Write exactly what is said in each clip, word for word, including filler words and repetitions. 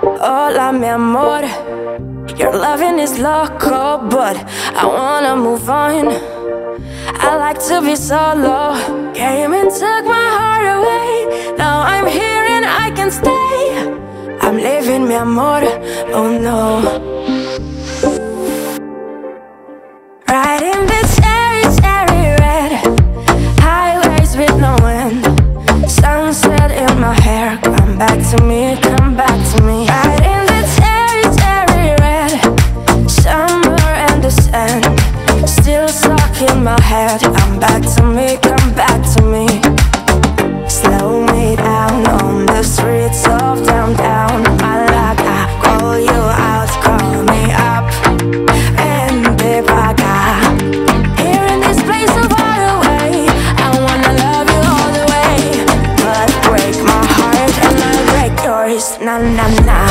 Hola, mi amor. Your loving is loco, but I wanna move on. I like to be solo. Came and took my heart away. Now I'm here and I can stay. I'm leaving, mi amor, oh no. Riding the cherry, cherry red highways with no end. Sunset in my hair. Come back to me, come back to me. Riding the cherry, cherry red summer and the sand. Still stuck in my head. Come back to me, come back to me. Slow me down on the streets of downtown Malaga. Call you out, call me up, and babe, I got here in this place so far away. I wanna love you all the way, but break my heart and I'll break yours. Na na na.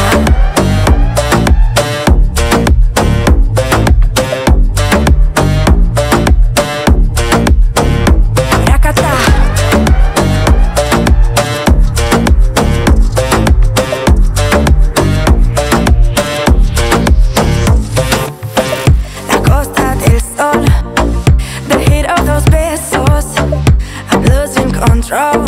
The heat of those besos, I'm losing control.